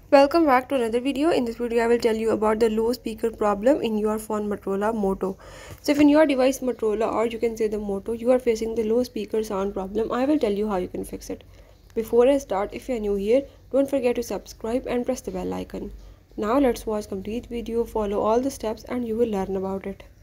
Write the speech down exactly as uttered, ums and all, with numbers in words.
Welcome back to another video. In this video I will tell you about the low speaker problem in your phone Motorola Moto. So if in your device Motorola, or you can say the Moto, you are facing the low speaker sound problem, I will tell you how you can fix it. Before I start, if you are new here, don't forget to subscribe and press the bell icon. Now let's watch complete video, follow all the steps and you will learn about it.